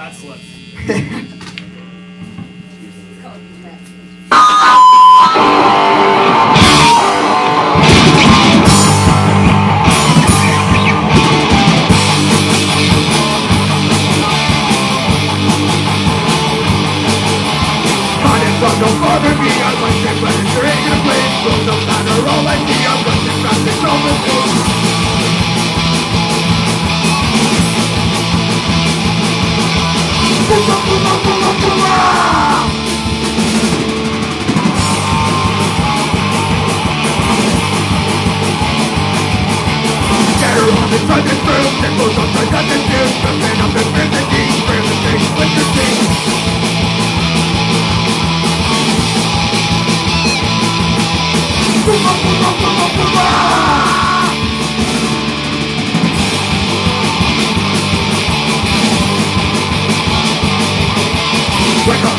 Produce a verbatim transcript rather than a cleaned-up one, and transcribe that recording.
fat sluts. Don't bother me, I like it when it's in a place. So no matter all I see, I'm running fast and over me. Boom, boom, boom, boom, boom, boom, boom. Scatter on the front and through, that goes on the gun and do. Jumping up and in the deep, bring the thing with the team. Wake up!